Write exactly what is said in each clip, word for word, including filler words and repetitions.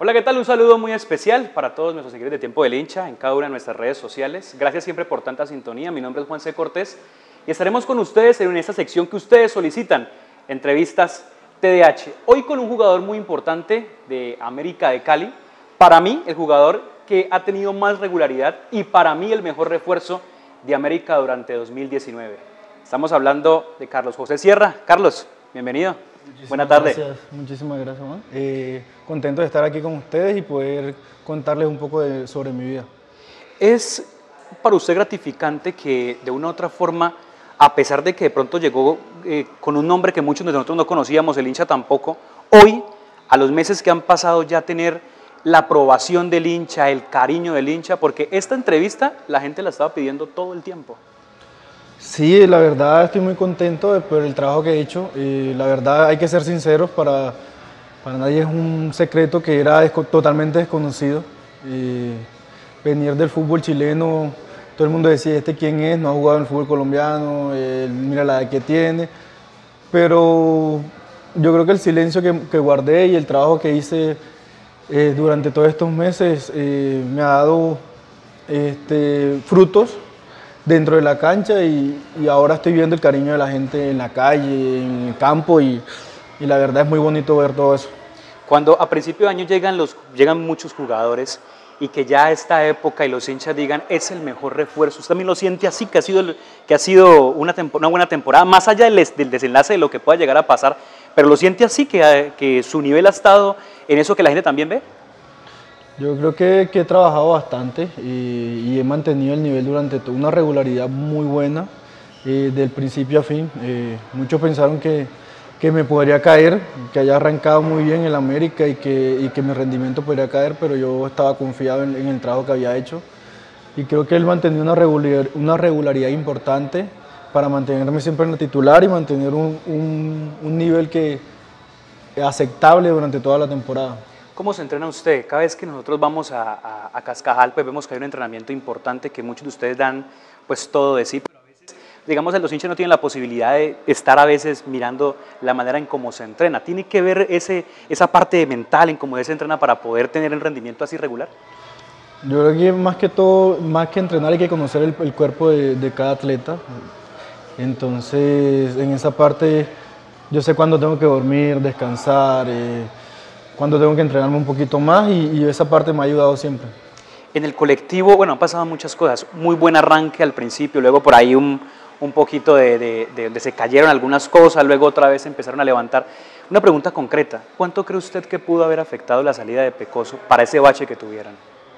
Hola, ¿qué tal? Un saludo muy especial para todos nuestros seguidores de Tiempo del Hincha en cada una de nuestras redes sociales. Gracias siempre por tanta sintonía. Mi nombre es Juan C. Cortés y estaremos con ustedes en esta sección que ustedes solicitan, Entrevistas T D H. Hoy con un jugador muy importante de América de Cali. Para mí, el jugador que ha tenido más regularidad y para mí el mejor refuerzo de América durante dos mil diecinueve. Estamos hablando de Carlos José Sierra. Carlos, bienvenido. Muchísimas Buena tarde. Gracias, muchísimas gracias, Juan. Eh, contento de estar aquí con ustedes y poder contarles un poco de, sobre mi vida. ¿Es para usted gratificante que de una u otra forma, a pesar de que de pronto llegó eh, con un nombre que muchos de nosotros no conocíamos, el hincha tampoco, hoy, a los meses que han pasado, ya tener la aprobación del hincha, el cariño del hincha? Porque esta entrevista la gente la estaba pidiendo todo el tiempo. Sí, la verdad estoy muy contento por el trabajo que he hecho. Eh, la verdad hay que ser sinceros, para, para nadie es un secreto que era desco totalmente desconocido. Eh, venir del fútbol chileno, todo el mundo decía, ¿este quién es? No ha jugado en el fútbol colombiano, eh, mira la edad que tiene. Pero yo creo que el silencio que, que guardé y el trabajo que hice eh, durante todos estos meses eh, me ha dado este, frutos dentro de la cancha y, y ahora estoy viendo el cariño de la gente en la calle, en el campo y, y la verdad es muy bonito ver todo eso. Cuando a principio de año llegan, los, llegan muchos jugadores y que ya esta época y los hinchas digan es el mejor refuerzo, ¿usted también lo siente así, que ha sido, que ha sido una, una buena temporada, más allá del, del desenlace de lo que pueda llegar a pasar, pero lo siente así, que, que su nivel ha estado en eso que la gente también ve? Yo creo que, que he trabajado bastante y, y he mantenido el nivel durante toda una regularidad muy buena, eh, del principio a fin. Eh, muchos pensaron que, que me podría caer, que haya arrancado muy bien en América y que, y que mi rendimiento podría caer, pero yo estaba confiado en, en el trabajo que había hecho y creo que él mantenió una regularidad, una regularidad importante para mantenerme siempre en la titular y mantener un, un, un nivel que, aceptable durante toda la temporada. ¿Cómo se entrena usted? Cada vez que nosotros vamos a, a, a Cascajal, pues vemos que hay un entrenamiento importante, que muchos de ustedes dan pues todo de sí, pero a veces, digamos, los hinchas no tienen la posibilidad de estar a veces mirando la manera en cómo se entrena. ¿Tiene que ver ese, esa parte mental en cómo se entrena para poder tener el rendimiento así regular? Yo creo que más que todo, más que entrenar hay que conocer el, el cuerpo de, de cada atleta. Entonces, en esa parte yo sé cuándo tengo que dormir, descansar, eh, cuando tengo que entrenarme un poquito más y, y esa parte me ha ayudado siempre. En el colectivo, bueno, han pasado muchas cosas, muy buen arranque al principio, luego por ahí un, un poquito de, de, de, de se cayeron algunas cosas, luego otra vez empezaron a levantar. Una pregunta concreta, ¿cuánto cree usted que pudo haber afectado la salida de Pecoso para ese bache que tuvieran?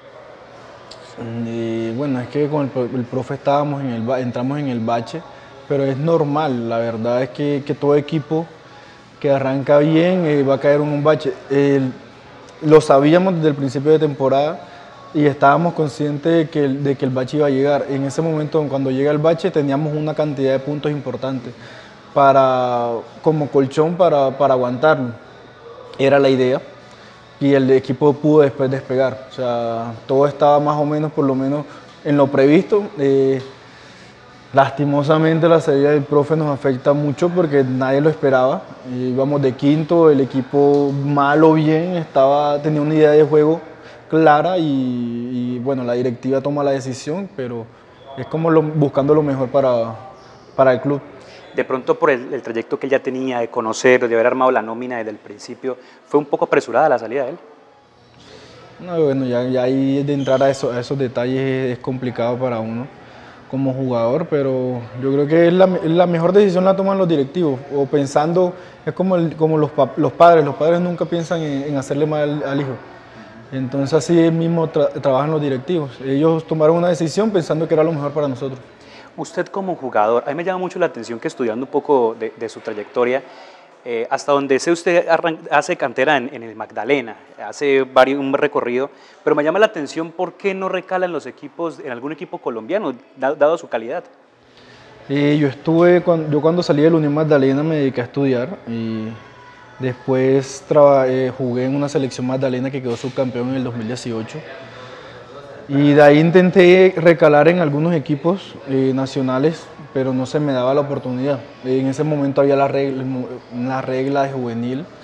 Y bueno, es que con el, el profe estábamos en el, entramos en el bache, pero es normal, la verdad es que, que todo equipo que arranca bien eh, va a caer en un bache. Eh, lo sabíamos desde el principio de temporada y estábamos conscientes de que, el, de que el bache iba a llegar. En ese momento, cuando llega el bache, teníamos una cantidad de puntos importantes para, como colchón para, para aguantarlo. Era la idea y el equipo pudo después despegar. O sea, todo estaba más o menos, por lo menos, en lo previsto. Eh, Lastimosamente la salida del profe nos afecta mucho porque nadie lo esperaba. Íbamos de quinto, el equipo mal o bien estaba, tenía una idea de juego clara y, y bueno, la directiva toma la decisión, pero es como lo, buscando lo mejor para, para el club. De pronto por el, el trayecto que él ya tenía de conocer, de haber armado la nómina desde el principio, ¿fue un poco apresurada la salida de él? No, bueno, ya, ya ahí de entrar a, eso, a esos detalles es, es complicado para uno como jugador, pero yo creo que es la, la mejor decisión la toman los directivos, o pensando, es como, el, como los, los padres, los padres nunca piensan en, en hacerle mal al hijo, entonces así mismo tra, trabajan los directivos, ellos tomaron una decisión pensando que era lo mejor para nosotros. Usted como jugador, a mí me llama mucho la atención que estudiando un poco de, de su trayectoria, eh, hasta donde sé usted hace cantera en, en el Magdalena, hace varios, un recorrido, pero me llama la atención por qué no recala en los equipos, en algún equipo colombiano, dado su calidad. Eh, yo estuve, cuando, yo cuando salí del Unión Magdalena me dediqué a estudiar y después eh, jugué en una selección Magdalena que quedó subcampeón en el dos mil dieciocho. Y de ahí intenté recalar en algunos equipos eh, nacionales, pero no se me daba la oportunidad. En ese momento había la regla, la regla de juvenil,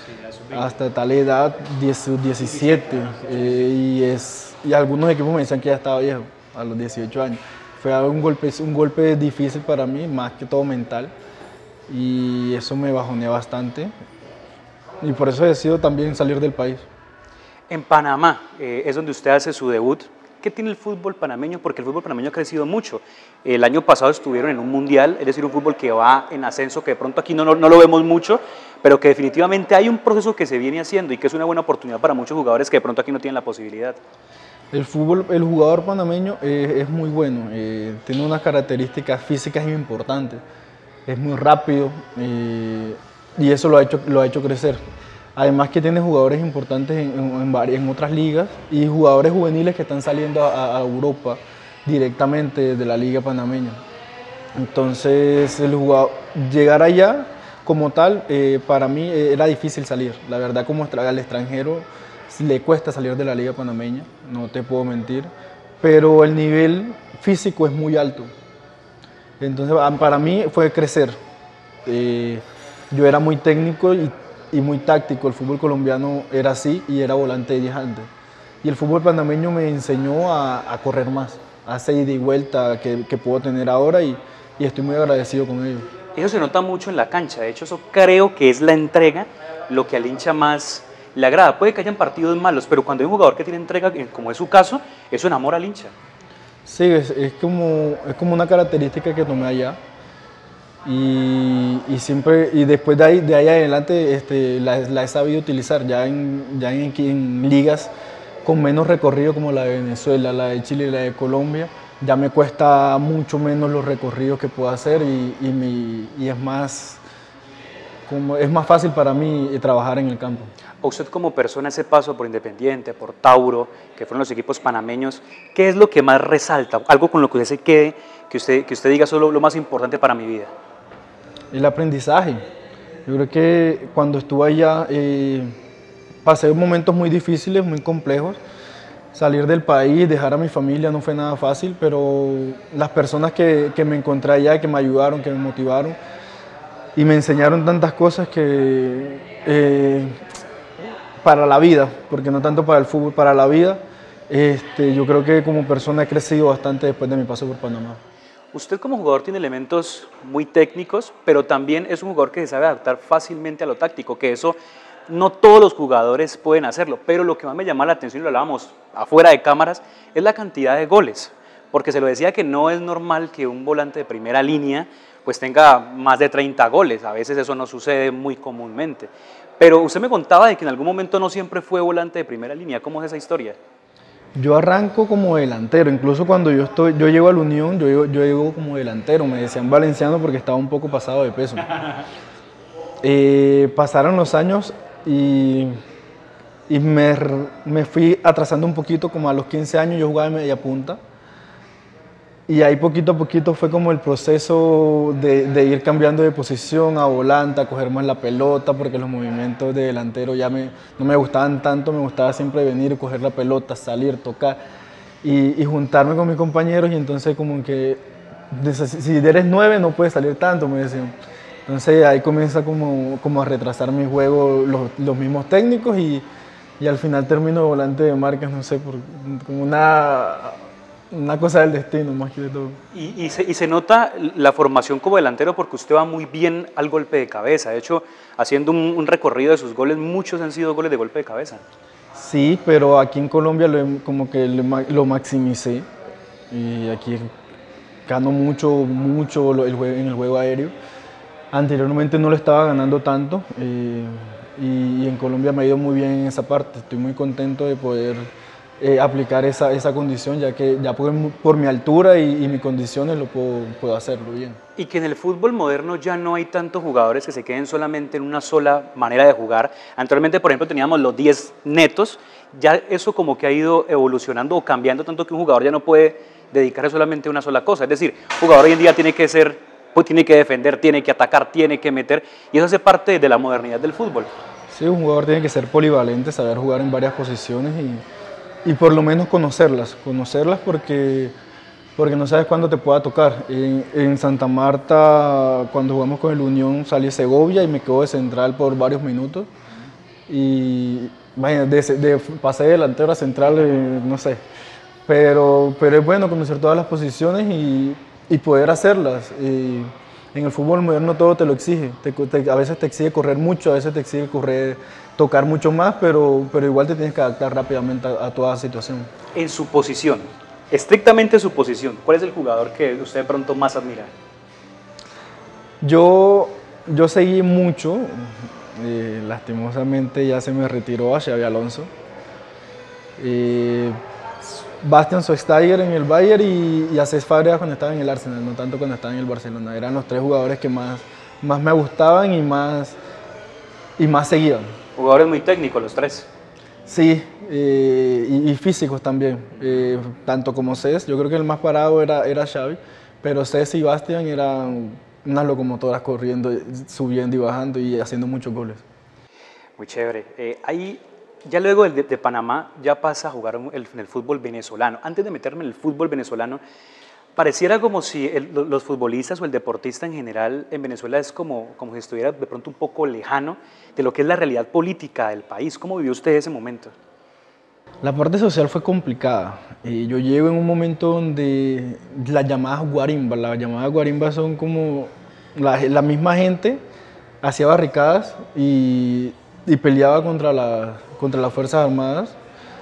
hasta tal edad, diez, diecisiete, eh, y, es, y algunos equipos me decían que ya estaba viejo, a los dieciocho años. Fue un golpe, un golpe difícil para mí, más que todo mental, y eso me bajoneó bastante, y por eso he decidido también salir del país. En Panamá eh, es donde usted hace su debut. ¿Qué tiene el fútbol panameño? Porque el fútbol panameño ha crecido mucho. El año pasado estuvieron en un mundial, es decir, un fútbol que va en ascenso, que de pronto aquí no, no, no lo vemos mucho, pero que definitivamente hay un proceso que se viene haciendo y que es una buena oportunidad para muchos jugadores que de pronto aquí no tienen la posibilidad. El fútbol, el jugador panameño eh, es muy bueno, eh, tiene unas características físicas importantes, es muy rápido eh, y eso lo ha hecho, lo ha hecho crecer. Además que tiene jugadores importantes en, en, en, en otras ligas y jugadores juveniles que están saliendo a, a Europa directamente de la liga panameña. Entonces, el jugador, llegar allá como tal, eh, para mí era difícil salir. La verdad, como al extranjero le cuesta salir de la liga panameña, no te puedo mentir, pero el nivel físico es muy alto. Entonces, para mí fue crecer. Eh, yo era muy técnico y y muy táctico, el fútbol colombiano era así y era volante de diez antes. Y el fútbol panameño me enseñó a, a correr más, a esa ida y vuelta que, que puedo tener ahora y, y estoy muy agradecido con ello. Eso se nota mucho en la cancha, de hecho eso creo que es la entrega lo que al hincha más le agrada. Puede que hayan partidos malos, pero cuando hay un jugador que tiene entrega, como es su caso, eso enamora al hincha. Sí, es, es, como, es como una característica que tomé allá. Y, y siempre y después de ahí, de ahí adelante este, la, la he sabido utilizar ya, en, ya en, en ligas con menos recorrido como la de Venezuela, la de Chile y la de Colombia. Ya me cuesta mucho menos los recorridos que puedo hacer y, y, mi, y es, más, como, es más fácil para mí trabajar en el campo. A usted como persona, ese paso por Independiente, por Tauro, que fueron los equipos panameños, ¿qué es lo que más resalta? Algo con lo que usted se quede, que usted, que usted diga eso es lo, lo más importante para mi vida. El aprendizaje. Yo creo que cuando estuve allá eh, pasé momentos muy difíciles, muy complejos. Salir del país, dejar a mi familia no fue nada fácil, pero las personas que, que me encontré allá, que me ayudaron, que me motivaron y me enseñaron tantas cosas que eh, para la vida, porque no tanto para el fútbol, para la vida, este, yo creo que como persona he crecido bastante después de mi paso por Panamá. Usted como jugador tiene elementos muy técnicos, pero también es un jugador que se sabe adaptar fácilmente a lo táctico, que eso no todos los jugadores pueden hacerlo, pero lo que más me llama la atención, y lo hablábamos afuera de cámaras, es la cantidad de goles, porque se lo decía que no es normal que un volante de primera línea pues tenga más de treinta goles, a veces eso no sucede muy comúnmente, pero usted me contaba de que en algún momento no siempre fue volante de primera línea. ¿Cómo es esa historia? Yo arranco como delantero, incluso cuando yo estoy, yo llego a la Unión, yo llego, yo llego como delantero, me decían valenciano porque estaba un poco pasado de peso. Eh, pasaron los años y, y me, me fui atrasando un poquito, como a los quince años yo jugaba de media punta. Y ahí poquito a poquito fue como el proceso de, de ir cambiando de posición a volante, a coger más la pelota, porque los movimientos de delantero ya me, no me gustaban tanto, me gustaba siempre venir, coger la pelota, salir, tocar y, y juntarme con mis compañeros y entonces como que si eres nueve no puedes salir tanto, me decían. Entonces ahí comienza como, como a retrasar mi juego los, los mismos técnicos y, y al final termino volante de marcas, no sé, por, como una... Una cosa del destino, más que de todo. Y, y, se, y se nota la formación como delantero porque usted va muy bien al golpe de cabeza. De hecho, haciendo un, un recorrido de sus goles, muchos han sido goles de golpe de cabeza. Sí, pero aquí en Colombia lo, como que lo maximicé. Y aquí gano mucho, mucho el juego, en el juego aéreo. Anteriormente no lo estaba ganando tanto. Eh, y, y en Colombia me ha ido muy bien en esa parte. Estoy muy contento de poder... Eh, aplicar esa, esa condición, ya que ya por, por mi altura y, y mis condiciones lo puedo, puedo hacerlo bien. Y que en el fútbol moderno ya no hay tantos jugadores que se queden solamente en una sola manera de jugar. Anteriormente, por ejemplo, teníamos los diez netos, ya eso como que ha ido evolucionando o cambiando tanto que un jugador ya no puede dedicarse solamente a una sola cosa. Es decir, un jugador hoy en día tiene que ser, pues, tiene que defender, tiene que atacar, tiene que meter, y eso hace parte de la modernidad del fútbol. Sí, un jugador tiene que ser polivalente, saber jugar en varias posiciones y Y por lo menos conocerlas, conocerlas porque, porque no sabes cuándo te pueda tocar. En, en Santa Marta, cuando jugamos con el Unión, salí Segovia y me quedo de central por varios minutos. y vaya, de, de, pasé de delantero a central, eh, no sé. Pero, pero es bueno conocer todas las posiciones y, y poder hacerlas. Y en el fútbol moderno todo te lo exige. Te, te, a veces te exige correr mucho, a veces te exige correr, tocar mucho más, pero, pero igual te tienes que adaptar rápidamente a, a toda situación. En su posición, estrictamente su posición, ¿cuál es el jugador que usted de pronto más admira? Yo, yo seguí mucho, eh, lastimosamente ya se me retiró a Xabi Alonso. Eh, Bastian Schweinsteiger en el Bayern y, y a Cesc Fabregas cuando estaba en el Arsenal, no tanto cuando estaba en el Barcelona. Eran los tres jugadores que más, más me gustaban y más, y más seguían. Jugadores muy técnicos los tres. Sí, eh, y, y físicos también, eh, tanto como Cesc. Yo creo que el más parado era, era Xavi, pero Cesc y Bastian eran unas locomotoras corriendo, subiendo y bajando y haciendo muchos goles. Muy chévere. Eh, ahí... Ya luego de, de Panamá ya pasa a jugar el, en el fútbol venezolano. Antes de meterme en el fútbol venezolano, pareciera como si el, los futbolistas o el deportista en general en Venezuela es como, como si estuviera de pronto un poco lejano de lo que es la realidad política del país. ¿Cómo vivió usted ese momento? La parte social fue complicada. Eh, yo llego en un momento donde las llamadas guarimbas, las llamadas guarimbas son como la, la misma gente hacía barricadas y, y peleaba contra la contra las Fuerzas Armadas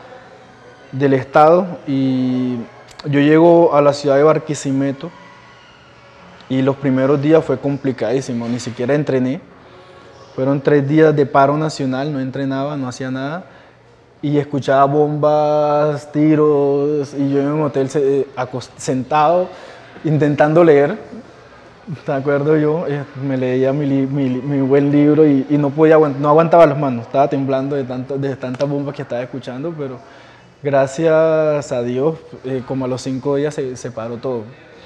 del Estado, y yo llego a la ciudad de Barquisimeto y los primeros días fue complicadísimo, ni siquiera entrené. Fueron tres días de paro nacional, no entrenaba, no hacía nada y escuchaba bombas, tiros y yo en un hotel sentado intentando leer. ¿Te acuerdo yo? Me leía mi, mi, mi buen libro y, y no podía no aguantaba las manos, estaba temblando de, tanto, de tantas bombas que estaba escuchando, pero gracias a Dios, eh, como a los cinco días se, se paró todo.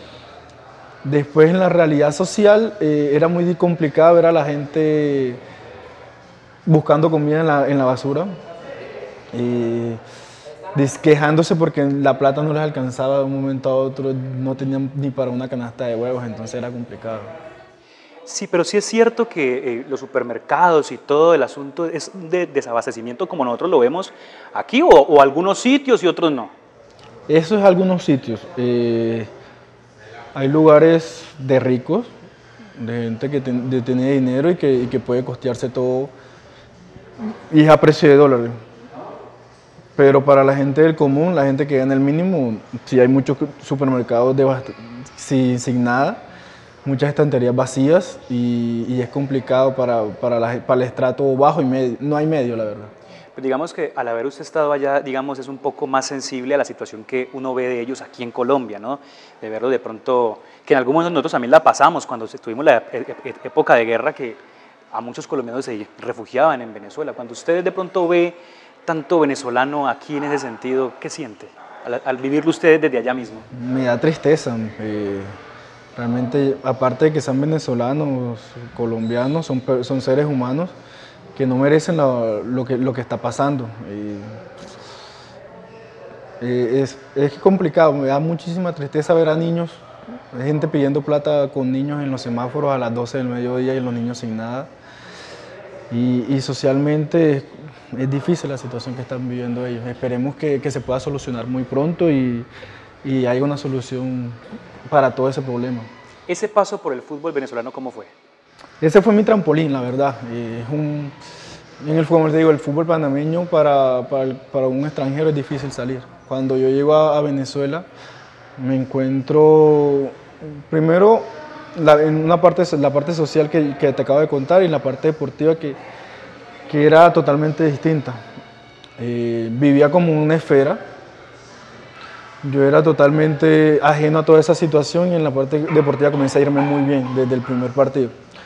Después en la realidad social eh, era muy complicado ver a la gente buscando comida en la, en la basura, eh, quejándose porque la plata no les alcanzaba de un momento a otro, no tenían ni para una canasta de huevos, entonces era complicado. Sí, pero sí es cierto que eh, los supermercados y todo el asunto es de desabastecimiento como nosotros lo vemos aquí, o, o algunos sitios y otros no. Eso es algunos sitios. Eh, hay lugares de ricos, de gente que ten, de tiene dinero y que, y que puede costearse todo y es a precio de dólares. Pero para la gente del común, la gente que gana el mínimo, sí hay muchos supermercados de sin, sin nada, muchas estanterías vacías y, y es complicado para, para, la, para el estrato bajo y medio. No hay medio, la verdad. Pues digamos que al haber usted estado allá, digamos, es un poco más sensible a la situación que uno ve de ellos aquí en Colombia, ¿no? De verlo de pronto, que en algún momento nosotros también la pasamos cuando estuvimos la época de guerra, que a muchos colombianos se refugiaban en Venezuela. Cuando usted de pronto ve tanto venezolano aquí en ese sentido, ¿qué siente al, al vivirlo ustedes desde allá mismo? Me da tristeza. Eh, realmente, aparte de que sean venezolanos, colombianos, son, son seres humanos que no merecen lo, lo, que, lo que está pasando. Eh, eh, es, es complicado, me da muchísima tristeza ver a niños, gente pidiendo plata con niños en los semáforos a las doce del mediodía y los niños sin nada. Y, y socialmente es, es difícil la situación que están viviendo ellos. Esperemos que, que se pueda solucionar muy pronto y, y haya una solución para todo ese problema. ¿Ese paso por el fútbol venezolano cómo fue? Ese fue mi trampolín, la verdad. Es un, en el fútbol, te digo, el fútbol panameño para, para, para un extranjero es difícil salir. Cuando yo llego a, a Venezuela me encuentro primero La, en una parte, la parte social que, que te acabo de contar y la parte deportiva que, que era totalmente distinta. Eh, vivía como una esfera, yo era totalmente ajeno a toda esa situación y en la parte deportiva comencé a irme muy bien desde el primer partido.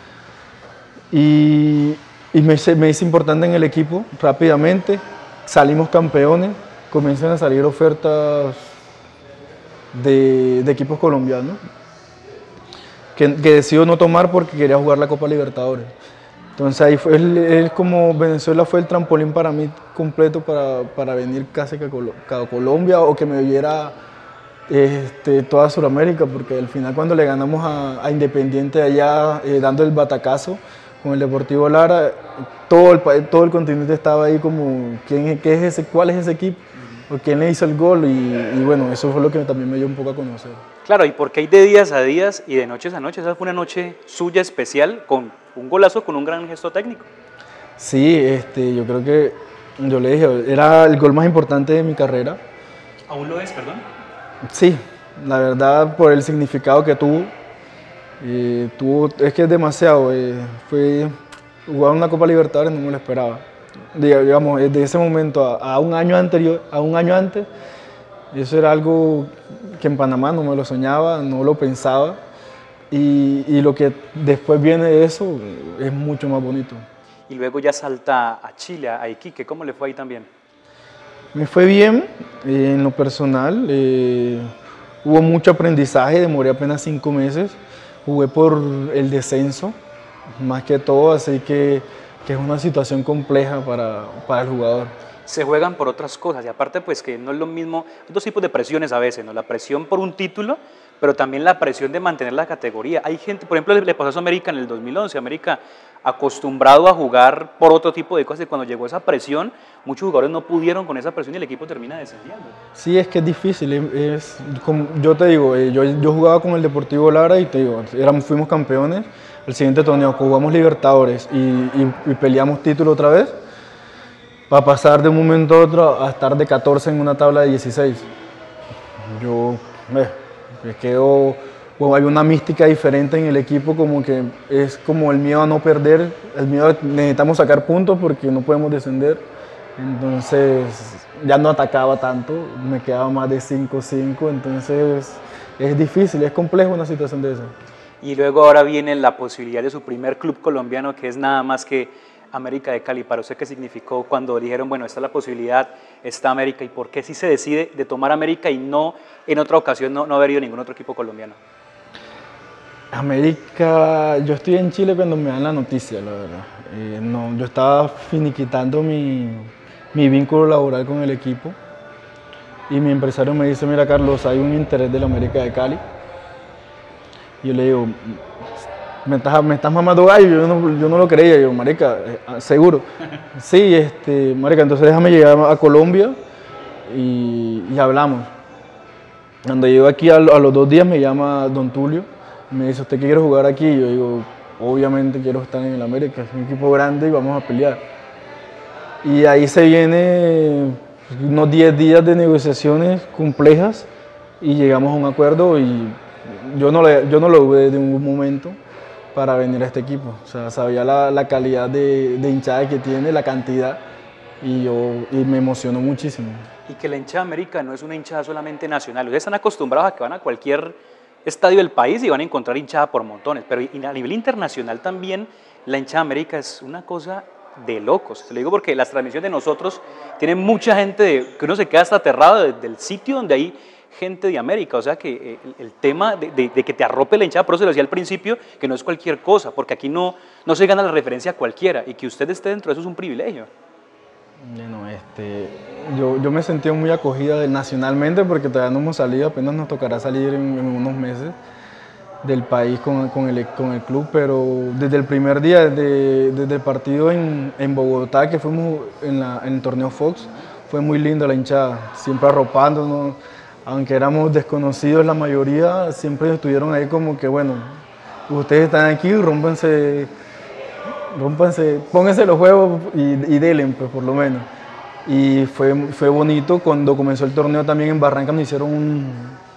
Y, y me, hice, me hice importante en el equipo rápidamente, salimos campeones, comienzan a salir ofertas de, de equipos colombianos. Que, que decidió no tomar porque quería jugar la Copa Libertadores. Entonces ahí fue, él, él como Venezuela fue el trampolín para mí completo para, para venir casi que a Colombia o que me viera este, toda Sudamérica, porque al final cuando le ganamos a, a Independiente allá, eh, dando el batacazo con el Deportivo Lara, todo el, pa- todo el continente estaba ahí como, ¿quién, qué es ese, ¿cuál es ese equipo? ¿O quién le hizo el gol? Y, y bueno, eso fue lo que también me dio un poco a conocer. Claro, y porque hay de días a días y de noches a noches. Esa fue una noche suya especial con un golazo, con un gran gesto técnico. Sí, este, yo creo que, yo le dije, era el gol más importante de mi carrera. ¿Aún lo es, perdón? Sí, la verdad, por el significado que tuvo. Eh, tuvo es que es demasiado. Eh, fue jugar una Copa Libertadores, no me lo esperaba. Diga- Digamos, desde ese momento a, a un año anterior, a un año antes, eso era algo que en Panamá no me lo soñaba, no lo pensaba. Y, y lo que después viene de eso es mucho más bonito. Y luego ya salta a Chile, a Iquique. ¿Cómo le fue ahí también? Me fue bien eh, en lo personal. Eh, hubo mucho aprendizaje, demoré apenas cinco meses. Jugué por el descenso, más que todo, así que, que es una situación compleja para, para el jugador. Se juegan por otras cosas y aparte pues que no es lo mismo, hay dos tipos de presiones a veces, ¿no? La presión por un título, pero también la presión de mantener la categoría. Hay gente, por ejemplo, le, le pasó a América en el dos mil once, América acostumbrado a jugar por otro tipo de cosas y cuando llegó esa presión, muchos jugadores no pudieron con esa presión y el equipo termina descendiendo. Sí, es que es difícil. Es, es como yo te digo, eh, yo, yo jugaba con el Deportivo Lara y te digo, éramos, fuimos campeones. El siguiente torneo jugamos Libertadores y, y, y peleamos título otra vez, para pasar de un momento a otro a estar de catorce en una tabla de dieciséis. Yo eh, me quedo, bueno, hay una mística diferente en el equipo, como que es como el miedo a no perder, el miedo a necesitamos sacar puntos porque no podemos descender. Entonces ya no atacaba tanto, me quedaba más de cinco cinco, entonces es difícil, es complejo una situación de esa. Y luego ahora viene la posibilidad de su primer club colombiano que es nada más que América de Cali. ¿Para usted qué significó cuando dijeron, bueno, esta es la posibilidad, está América, y por qué sí se decide de tomar América y no en otra ocasión no, no haber ido a ningún otro equipo colombiano? América, yo estoy en Chile cuando me dan la noticia, la verdad. Eh, no, yo estaba finiquitando mi, mi vínculo laboral con el equipo y mi empresario me dice, mira Carlos, hay un interés de la América de Cali. Y yo le digo, me estás, me estás mamando gallo, yo no, yo no lo creía. Yo, marica, eh, seguro. Sí, este, marica, entonces déjame llegar a Colombia y, y hablamos. Cuando llego aquí a, a los dos días me llama Don Tulio, me dice, ¿usted qué quiere jugar aquí? Y yo digo, obviamente quiero estar en el América, es un equipo grande y vamos a pelear. Y ahí se viene unos diez días de negociaciones complejas y llegamos a un acuerdo y yo no, le, yo no lo dudé de ningún momento para venir a este equipo. O sea, sabía la, la calidad de, de hinchada que tiene, la cantidad, y, yo, y me emocionó muchísimo. Y que la hinchada América no es una hinchada solamente nacional. Ustedes están acostumbrados a que van a cualquier estadio del país y van a encontrar hinchada por montones, pero a nivel internacional también la hinchada América es una cosa de locos. Te lo digo porque las transmisiones de nosotros tienen mucha gente de, que uno se queda hasta aterrado de, del sitio donde hay gente de América, o sea que el, el tema de, de, de que te arrope la hinchada, por eso se lo decía al principio, que no es cualquier cosa, porque aquí no, no se gana la referencia a cualquiera, y que usted esté dentro de eso es un privilegio. Bueno, este, yo, yo me sentí muy acogida nacionalmente porque todavía no hemos salido, apenas nos tocará salir en, en unos meses del país con, con, el, con el club, pero desde el primer día, desde, desde el partido en, en Bogotá, que fuimos en, la, en el torneo Fox, fue muy linda la hinchada, siempre arropándonos, aunque éramos desconocidos la mayoría, siempre estuvieron ahí como que, bueno, ustedes están aquí, rómpanse, rómpanse, pónganse los juegos y, y denle, pues, por lo menos. Y fue, fue bonito, cuando comenzó el torneo también en Barranca nos hicieron un...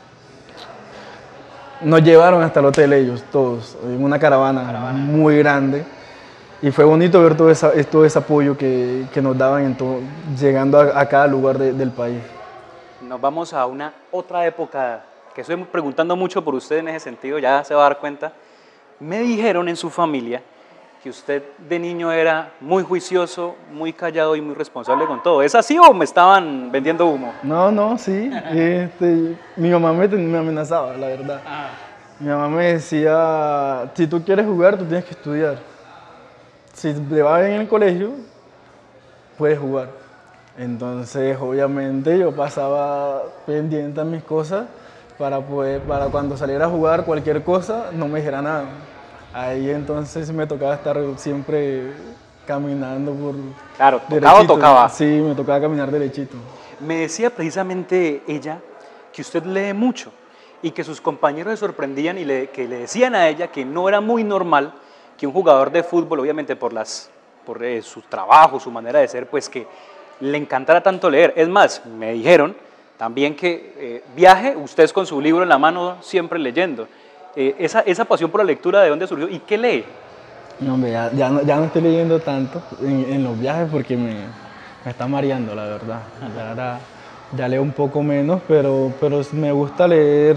Nos llevaron hasta el hotel ellos, todos, en una caravana, caravana. muy grande. Y fue bonito ver todo, esa, todo ese apoyo que, que nos daban en todo, llegando a, a cada lugar de, del país. Nos vamos a una otra época, que estoy preguntando mucho por usted en ese sentido, ya se va a dar cuenta. Me dijeron en su familia que usted de niño era muy juicioso, muy callado y muy responsable con todo. ¿Es así o me estaban vendiendo humo? No, no, sí. Este, mi mamá me, me amenazaba, la verdad. Ah. Mi mamá me decía, si tú quieres jugar, tú tienes que estudiar. Si te va bien en el colegio, puedes jugar. Entonces, obviamente, yo pasaba pendiente a mis cosas para, poder, para cuando saliera a jugar cualquier cosa, no me dijera nada. Ahí entonces me tocaba estar siempre caminando por Claro, tocaba o derechito. tocaba. Sí, me tocaba caminar derechito. Me decía precisamente ella que usted lee mucho y que sus compañeros se sorprendían y le, que le decían a ella que no era muy normal que un jugador de fútbol, obviamente por, las, por eh, su trabajo, su manera de ser, pues que le encantara tanto leer. Es más, me dijeron también que eh, viaje usted con su libro en la mano siempre leyendo. Eh, esa, esa pasión por la lectura, ¿de dónde surgió y qué lee? No, hombre, ya, ya, no, ya no estoy leyendo tanto en, en los viajes porque me, me está mareando, la verdad. Ya, ya, ya leo un poco menos, pero, pero me gusta leer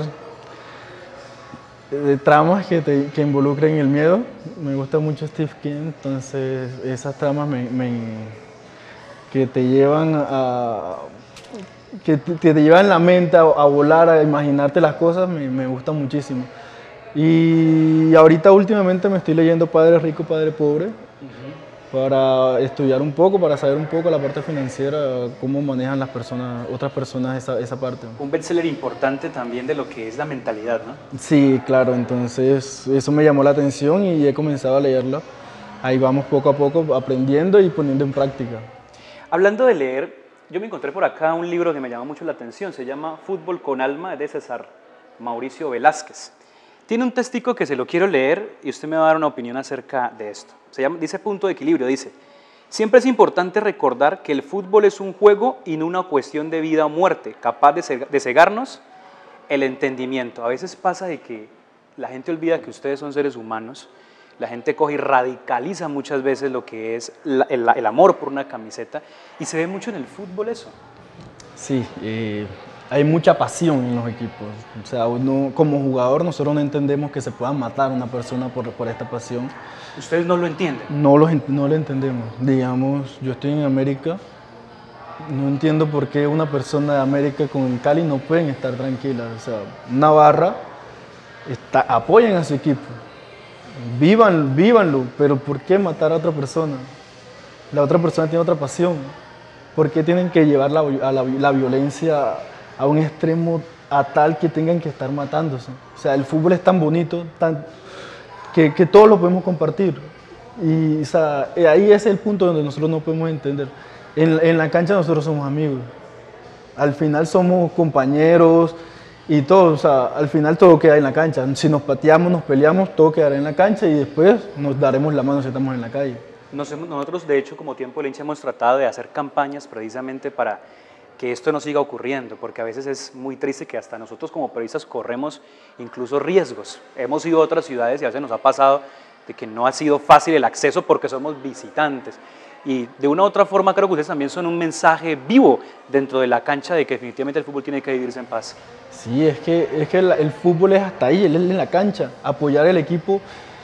eh, tramas que, te, que involucren el miedo. Me gusta mucho Steve King, entonces esas tramas me, me, que te llevan a... que te, te llevan la mente a, a volar, a imaginarte las cosas, me, me gusta muchísimo. Y ahorita últimamente me estoy leyendo Padre Rico, Padre Pobre, uh-huh, para estudiar un poco, para saber un poco la parte financiera, cómo manejan las personas, otras personas esa, esa parte. Un bestseller importante también de lo que es la mentalidad, ¿no? Sí, claro, entonces eso me llamó la atención y he comenzado a leerlo. Ahí vamos poco a poco aprendiendo y poniendo en práctica. Hablando de leer, yo me encontré por acá un libro que me llamó mucho la atención, se llama Fútbol con Alma, de César Mauricio Velázquez. Tiene un textico que se lo quiero leer y usted me va a dar una opinión acerca de esto. Se llama, dice Punto de Equilibrio, dice: siempre es importante recordar que el fútbol es un juego y no una cuestión de vida o muerte, capaz de, de cegarnos el entendimiento. A veces pasa de que la gente olvida que ustedes son seres humanos, la gente coge y radicaliza muchas veces lo que es la, el, el amor por una camiseta y se ve mucho en el fútbol eso. Sí, eh... hay mucha pasión en los equipos. O sea, uno, como jugador nosotros no entendemos que se pueda matar a una persona por, por esta pasión. ¿Ustedes no lo entienden? No lo, no lo entendemos. Digamos, yo estoy en América, no entiendo por qué una persona de América con el Cali no pueden estar tranquilas. O sea, una barra, está, apoyen a su equipo, Vivan, vívanlo, pero ¿por qué matar a otra persona? La otra persona tiene otra pasión. ¿Por qué tienen que llevar la, a la, la violencia a un extremo a tal que tengan que estar matándose? O sea, el fútbol es tan bonito tan, que, que todos lo podemos compartir. Y o sea, ahí es el punto donde nosotros no podemos entender. En, en la cancha nosotros somos amigos. Al final somos compañeros y todo. O sea, al final todo queda en la cancha. Si nos pateamos, nos peleamos, todo quedará en la cancha y después nos daremos la mano si estamos en la calle. Nosotros, de hecho, como Tiempo de Hincha hemos tratado de hacer campañas precisamente para que esto no siga ocurriendo, porque a veces es muy triste que hasta nosotros como periodistas corremos incluso riesgos. Hemos ido a otras ciudades y a veces nos ha pasado de que no ha sido fácil el acceso porque somos visitantes. Y de una u otra forma creo que ustedes también son un mensaje vivo dentro de la cancha de que definitivamente el fútbol tiene que vivirse en paz. Sí, es que, es que el, el fútbol es hasta ahí, él es en la cancha, apoyar el equipo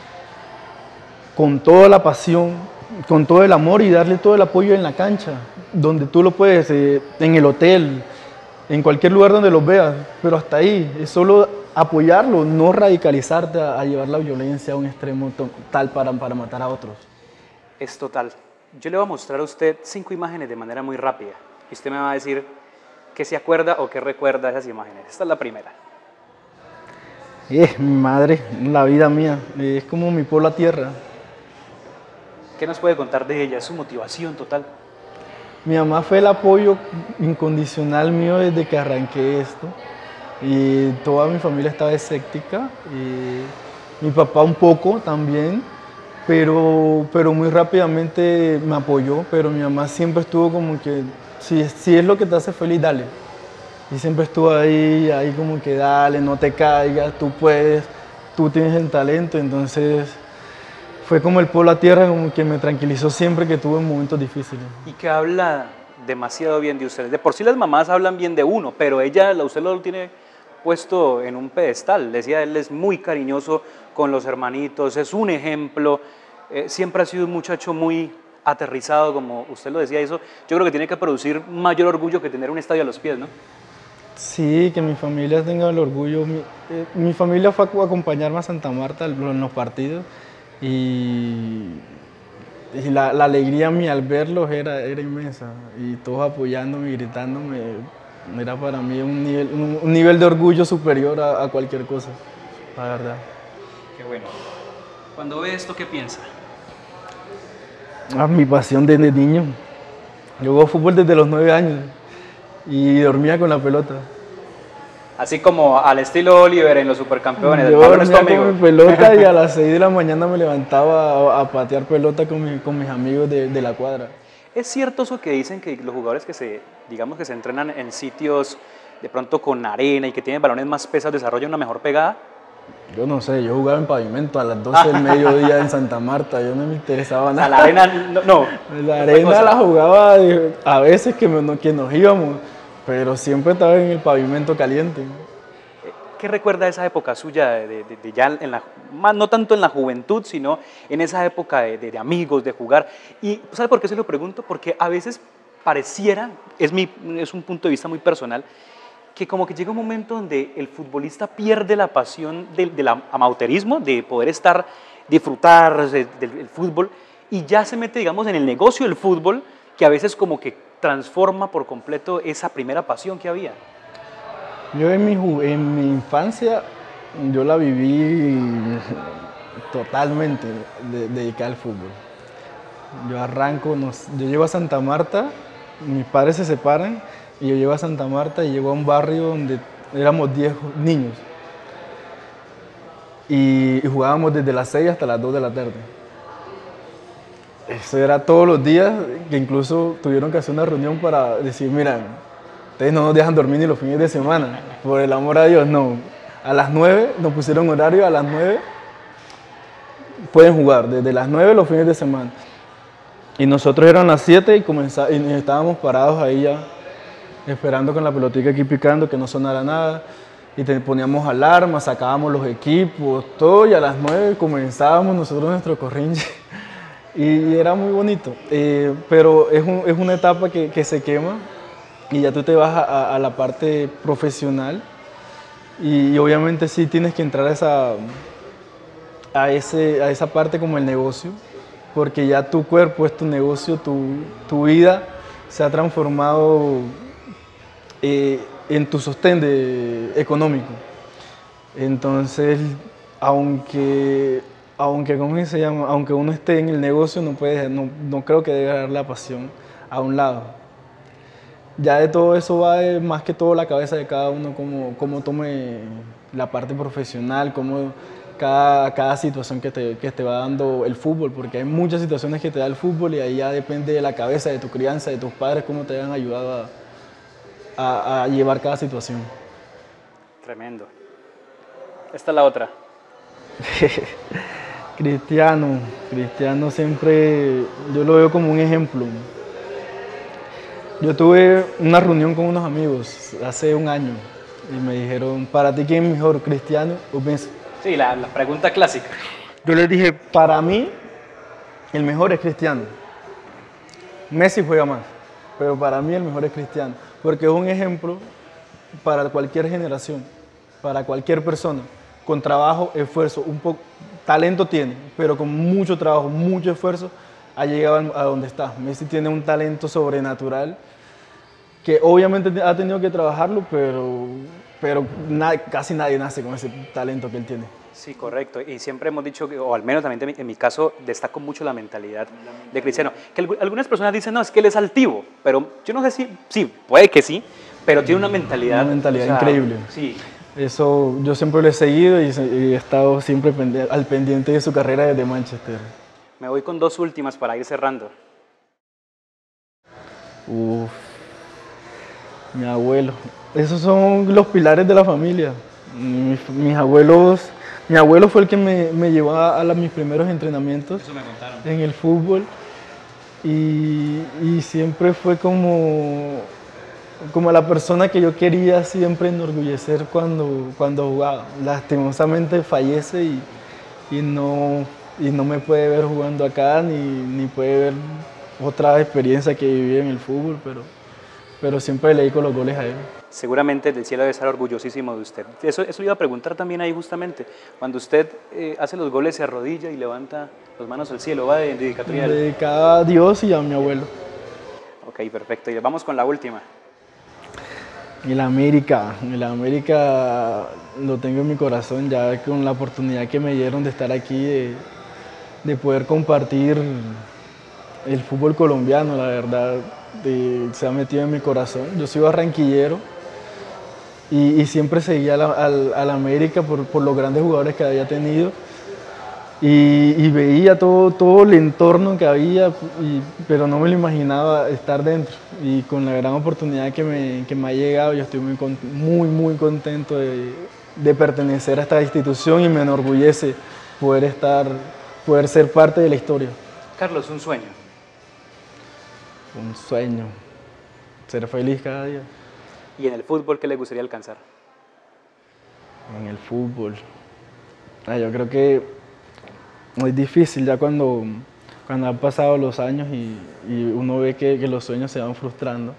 con toda la pasión, con todo el amor y darle todo el apoyo en la cancha, donde tú lo puedes, eh, en el hotel, en cualquier lugar donde los veas, pero hasta ahí, es solo apoyarlo, no radicalizarte a, a llevar la violencia a un extremo tal para, para matar a otros. Es total. Yo le voy a mostrar a usted cinco imágenes de manera muy rápida y usted me va a decir qué se acuerda o qué recuerda de esas imágenes. Esta es la primera. Eh, mi madre, la vida mía, es como mi pueblo a tierra. ¿Qué nos puede contar de ella? Es su motivación total. Mi mamá fue el apoyo incondicional mío desde que arranqué esto y toda mi familia estaba escéptica y mi papá un poco también, pero, pero muy rápidamente me apoyó, pero mi mamá siempre estuvo como que si, si es lo que te hace feliz, dale. Y siempre estuvo ahí, ahí como que dale, no te caigas, tú puedes, tú tienes el talento, entonces fue como el polo a tierra, como que me tranquilizó siempre que tuve momentos difíciles. Y que habla demasiado bien de ustedes. De por sí las mamás hablan bien de uno, pero ella, usted lo tiene puesto en un pedestal. Decía, él es muy cariñoso con los hermanitos, es un ejemplo. Eh, siempre ha sido un muchacho muy aterrizado, como usted lo decía. Eso yo creo que tiene que producir mayor orgullo que tener un estadio a los pies, ¿no? Sí, que mi familia tenga el orgullo. Mi, eh, mi familia fue a acompañarme a Santa Marta en los partidos. Y, y la, la alegría mía al verlos era, era inmensa y todos apoyándome y gritándome era para mí un nivel, un, un nivel de orgullo superior a, a cualquier cosa, la verdad. Qué bueno. Cuando ve esto, ¿qué piensa? Ah, mi pasión desde niño. Yo juego fútbol desde los nueve años y dormía con la pelota. Así como al estilo Oliver en los supercampeones. Yo El balón es tu dormía amigo. con mi pelota y a las seis de la mañana me levantaba a, a patear pelota con, mi, con mis amigos de, de la cuadra. ¿Es cierto eso que dicen que los jugadores que se, digamos que se entrenan en sitios de pronto con arena y que tienen balones más pesados desarrollan una mejor pegada? Yo no sé, yo jugaba en pavimento a las doce del mediodía en Santa Marta, yo no me interesaba nada. A la arena, no. no la arena la jugaba a veces que, me, que nos íbamos, pero siempre estaba en el pavimento caliente. ¿Qué recuerda esa época suya, de, de, de ya en la, más no tanto en la juventud, sino en esa época de, de, de amigos, de jugar? Y ¿sabe por qué se lo pregunto? Porque a veces pareciera, es, mi, es un punto de vista muy personal, que como que llega un momento donde el futbolista pierde la pasión del, del amateurismo, de poder estar, disfrutar del, del fútbol, y ya se mete, digamos, en el negocio del fútbol, que a veces como que transforma por completo esa primera pasión que había. Yo en mi, en mi infancia, yo la viví totalmente de, dedicada al fútbol. Yo arranco, nos, yo llego a Santa Marta, mis padres se separan, y yo llego a Santa Marta y llego a un barrio donde éramos diez niños. Y, y jugábamos desde las seis hasta las dos de la tarde. Eso era todos los días, que incluso tuvieron que hacer una reunión para decir, mira, ustedes no nos dejan dormir ni los fines de semana, por el amor a Dios, no. A las nueve nos pusieron horario, a las nueve pueden jugar, desde las nueve los fines de semana. Y nosotros eran las siete y, y estábamos parados ahí ya, esperando con la pelotica aquí picando, que no sonara nada. Y te poníamos alarmas, sacábamos los equipos, todo, y a las nueve comenzábamos nosotros nuestro corrinche. Y era muy bonito, eh, pero es, un, es una etapa que, que se quema y ya tú te vas a, a la parte profesional y, y obviamente sí tienes que entrar a esa, a, ese, a esa parte como el negocio, porque ya tu cuerpo es tu negocio, tu, tu vida se ha transformado eh, en tu sostén de, económico. Entonces, aunque... Aunque, ¿cómo se llama? Aunque uno esté en el negocio, no, puede, no, no creo que debe dejar la pasión a un lado. Ya de todo eso va de, más que todo la cabeza de cada uno, cómo, cómo tome la parte profesional, cómo cada, cada situación que te, que te va dando el fútbol, porque hay muchas situaciones que te da el fútbol y ahí ya depende de la cabeza, de tu crianza, de tus padres, cómo te han ayudado a, a, a llevar cada situación. Tremendo. Esta es la otra. Cristiano, Cristiano siempre, yo lo veo como un ejemplo. Yo tuve una reunión con unos amigos hace un año y me dijeron, ¿para ti quién es mejor, Cristiano o Messi? Sí, la, la pregunta clásica. Yo les dije, para mí, el mejor es Cristiano. Messi juega más, pero para mí el mejor es Cristiano, porque es un ejemplo para cualquier generación, para cualquier persona, con trabajo, esfuerzo, un poco... Talento tiene, pero con mucho trabajo, mucho esfuerzo, ha llegado a donde está. Messi tiene un talento sobrenatural que obviamente ha tenido que trabajarlo, pero, pero na, casi nadie nace con ese talento que él tiene. Sí, correcto. Y siempre hemos dicho, que, o al menos también en mi caso, destaco mucho la mentalidad de Cristiano. Que algunas personas dicen, no, es que él es altivo, pero yo no sé si, sí, puede que sí, pero tiene una mentalidad... Una mentalidad o sea, increíble. Sí. Eso yo siempre lo he seguido y, y he estado siempre pendiente, al pendiente de su carrera desde Manchester. Me voy con dos últimas para ir cerrando. Uf, mi abuelo. Esos son los pilares de la familia. Mis, mis abuelos, mi abuelo fue el que me, me llevó a, a la, mis primeros entrenamientos. Eso me contaron. En el fútbol y, y siempre fue como... como la persona que yo quería siempre enorgullecer cuando, cuando jugaba. Lastimosamente fallece y, y, no, y no me puede ver jugando acá, ni, ni puede ver otra experiencia que viví en el fútbol, pero, pero siempre le dedico los goles a él. Seguramente del cielo debe estar orgullosísimo de usted. Eso, eso le iba a preguntar también ahí justamente. Cuando usted eh, hace los goles, se arrodilla y levanta las manos al cielo, ¿va de dedicatoria? Dedicada a Dios y a mi abuelo. Ok, perfecto. Y vamos con la última. El América, el América lo tengo en mi corazón ya con la oportunidad que me dieron de estar aquí, de, de poder compartir el fútbol colombiano, la verdad, de, se ha metido en mi corazón. Yo soy barranquillero y, y siempre seguía al, al, al América por, por los grandes jugadores que había tenido y, y veía todo, todo el entorno que había, y, pero no me lo imaginaba estar dentro. Y con la gran oportunidad que me, que me ha llegado, yo estoy muy, muy, muy contento de, de pertenecer a esta institución y me enorgullece poder estar, poder ser parte de la historia. Carlos, un sueño. Un sueño, ser feliz cada día. ¿Y en el fútbol qué le gustaría alcanzar? En el fútbol, ah, yo creo que muy difícil ya cuando, cuando han pasado los años y, y uno ve que, que los sueños se van frustrando,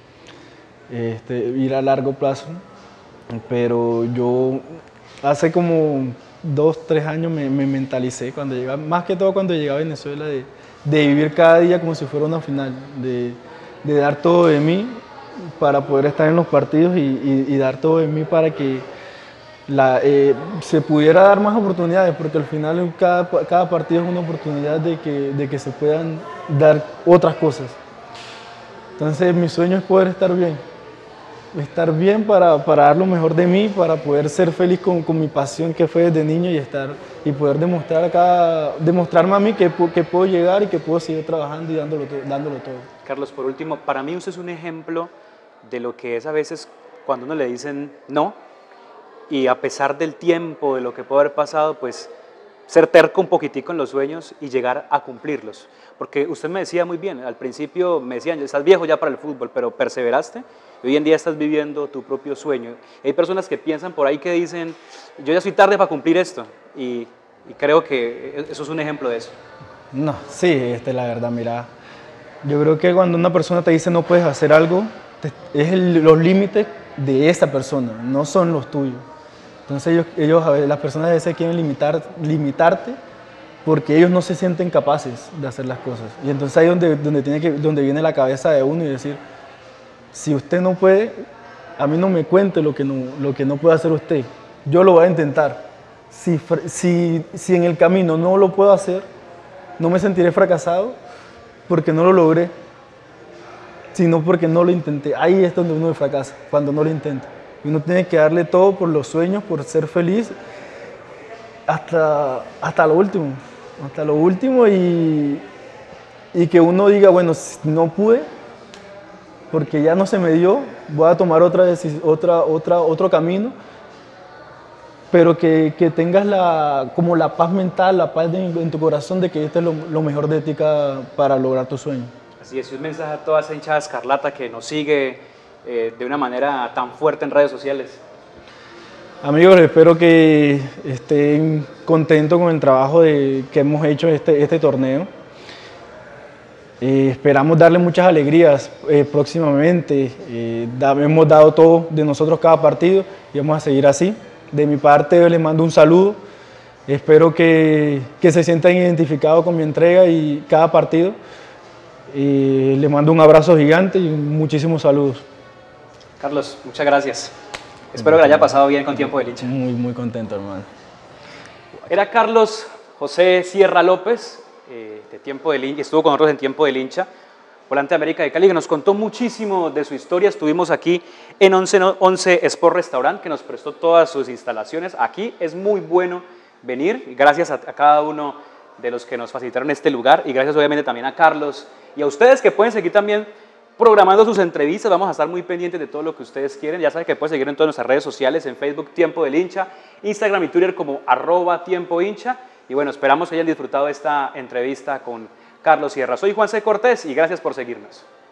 este, ir a largo plazo, pero yo hace como dos, tres años me, me mentalicé, cuando llegaba, más que todo cuando llegué a Venezuela, de, de vivir cada día como si fuera una final, de, de dar todo de mí para poder estar en los partidos y, y, y dar todo de mí para que la, eh, se pudiera dar más oportunidades, porque al final cada, cada partido es una oportunidad de que, de que se puedan dar otras cosas. Entonces mi sueño es poder estar bien, estar bien para, para dar lo mejor de mí, para poder ser feliz con, con mi pasión que fue desde niño y, estar, y poder demostrar a cada, demostrarme a mí que, que puedo llegar y que puedo seguir trabajando y dándolo, dándolo todo. Carlos, por último, para mí usted es un ejemplo de lo que es a veces cuando uno le dicen no, y a pesar del tiempo, de lo que puede haber pasado, pues ser terco un poquitico en los sueños y llegar a cumplirlos. Porque usted me decía muy bien, al principio me decían, estás viejo ya para el fútbol, pero perseveraste y hoy en día estás viviendo tu propio sueño. Hay personas que piensan por ahí que dicen, yo ya soy tarde para cumplir esto, y, y creo que eso es un ejemplo de eso. No, sí, este, la verdad, mira, yo creo que cuando una persona te dice no puedes hacer algo, te, es el, los límites de esa persona, no son los tuyos. Entonces ellos, ellos a ver, las personas a veces quieren limitar, limitarte porque ellos no se sienten capaces de hacer las cosas. Y entonces ahí es donde, donde, tiene que, donde viene la cabeza de uno y decir, si usted no puede, a mí no me cuente lo que no, lo que no puede hacer usted, yo lo voy a intentar. Si, si, si en el camino no lo puedo hacer, no me sentiré fracasado porque no lo logré, sino porque no lo intenté. Ahí es donde uno fracasa, cuando no lo intenta. Y uno tiene que darle todo por los sueños, por ser feliz, hasta, hasta lo último. Hasta lo último y, y que uno diga, bueno, si no pude, porque ya no se me dio, voy a tomar otra, otra, otra, otro camino, pero que, que tengas la, como la paz mental, la paz de, en tu corazón de que este es lo, lo mejor de ti para lograr tu sueño. Así es, y un mensaje a toda esa hinchada escarlata que nos sigue eh, de una manera tan fuerte en redes sociales. Amigos, espero que estén contentos con el trabajo de, que hemos hecho este, este torneo. Eh, esperamos darle muchas alegrías eh, próximamente. Eh, da, hemos dado todo de nosotros cada partido y vamos a seguir así. De mi parte les mando un saludo. Espero que, que se sientan identificados con mi entrega y cada partido. Eh, les mando un abrazo gigante y muchísimos saludos. Carlos, muchas gracias. Espero que la haya pasado bien con Tiempo del Hincha. Muy, muy contento, hermano. Era Carlos José Sierra López, eh, de Tiempo del Hincha, estuvo con nosotros en Tiempo del Hincha, volante de América de Cali, que nos contó muchísimo de su historia. Estuvimos aquí en once, once Sport Restaurant, que nos prestó todas sus instalaciones. Aquí es muy bueno venir, y gracias a, a cada uno de los que nos facilitaron este lugar, y gracias obviamente también a Carlos, y a ustedes que pueden seguir también programando sus entrevistas. Vamos a estar muy pendientes de todo lo que ustedes quieren. Ya saben que pueden seguir en todas nuestras redes sociales, en Facebook Tiempo del Hincha, Instagram y Twitter como arroba Tiempo Hincha. Y bueno, esperamos que hayan disfrutado esta entrevista con Carlos Sierra. Soy Juan C. Cortés y gracias por seguirnos.